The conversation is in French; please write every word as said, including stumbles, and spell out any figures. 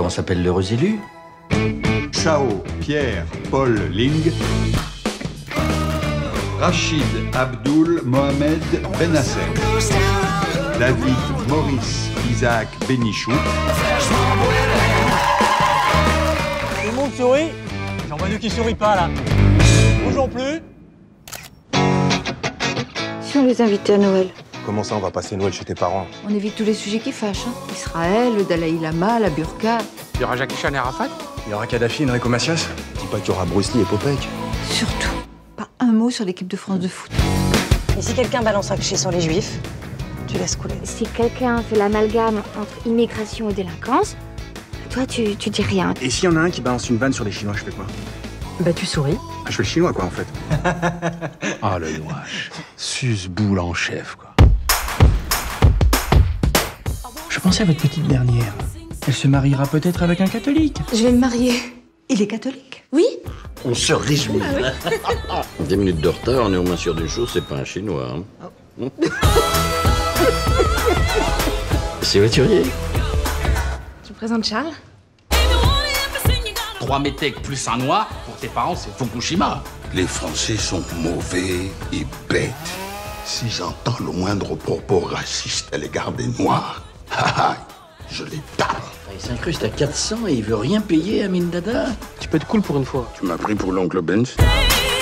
comment s'appelle l'heureux élu? Chao Pierre Paul Ling. Rachid Abdul Mohamed Benasser. David Maurice Isaac Bénichou. Tout le monde sourit? J'en vois deux qui sourient pas là. Bougeons plus. Si on les invitait à Noël? Comment ça, on va passer Noël chez tes parents? On évite tous les sujets qui fâchent. Hein. Israël, le Dalai Lama, la burqa. Il y aura Jackie Chan et Arafat? Il y aura Kadhafi et Enrico Macias? Dis pas qu'il y aura Bruce Lee et Popek. Surtout, pas un mot sur l'équipe de France de foot. Et si quelqu'un balance un cliché sur les juifs, tu laisses couler. Si quelqu'un fait l'amalgame entre immigration et délinquance, toi, tu, tu dis rien. Et s'il y en a un qui balance une vanne sur les Chinois, je fais quoi? Bah tu souris. Ah, je fais le chinois, quoi, en fait. Ah, le nouage. Suce-boule en chef, quoi. Je pensais à votre petite dernière. Elle se mariera peut-être avec un catholique. Je vais me marier. Il est catholique? Oui. On se réjouit. Dix minutes de retard, on est au moins sûr d'une chose, c'est pas un Chinois. Hein. Oh. C'est voiturier. Je vous présente Charles. Trois métèques plus un noir, pour tes parents, c'est Fukushima. Les Français sont mauvais et bêtes. Si j'entends le moindre propos raciste à l'égard des Noirs, je les tape. Il s'incruste à quatre cents et il veut rien payer à Mindada. Tu peux être cool pour une fois. Tu m'as pris pour l'oncle Benz.